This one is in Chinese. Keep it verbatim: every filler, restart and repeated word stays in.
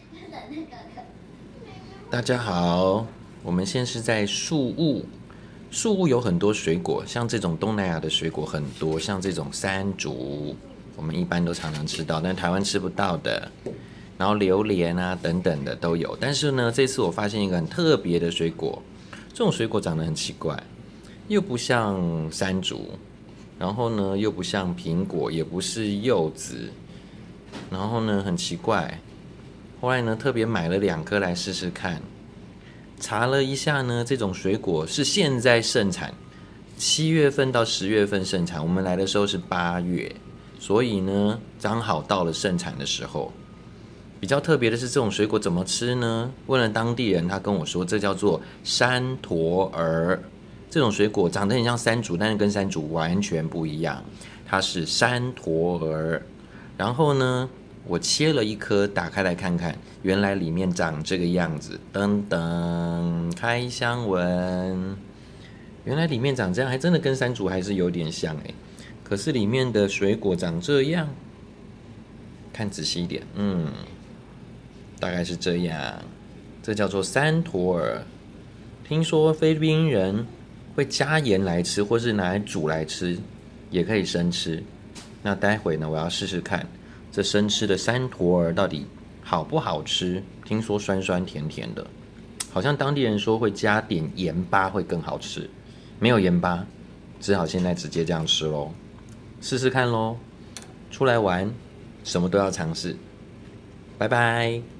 大家好，我们现在是在树屋。树屋有很多水果，像这种东南亚的水果很多，像这种山竹，我们一般都常常吃到，但台湾吃不到的。然后榴莲啊等等的都有。但是呢，这次我发现一个很特别的水果，这种水果长得很奇怪，又不像山竹，然后呢又不像苹果，也不是柚子，然后呢很奇怪。后来呢特别买了两颗来试试看。查了一下呢，这种水果是现在盛产，七月份到十月份盛产。我们来的时候是八月，所以呢刚好到了盛产的时候。比较特别的是，这种水果怎么吃呢？问了当地人，他跟我说，这叫做山驼儿。这种水果长得很像山竹，但是跟山竹完全不一样，它是山驼儿。然后呢，我切了一颗，打开来看看，原来里面长这个样子。噔噔，开箱文，原来里面长这样，还真的跟山竹还是有点像哎。可是里面的水果长这样，看仔细一点，嗯。大概是这样，这叫做山驼儿。听说菲律宾人会加盐来吃，或是拿来煮来吃，也可以生吃。那待会呢，我要试试看这生吃的山驼儿到底好不好吃。听说酸酸甜甜的，好像当地人说会加点盐巴会更好吃。没有盐巴，只好现在直接这样吃咯。试试看咯。出来玩，什么都要尝试。拜拜。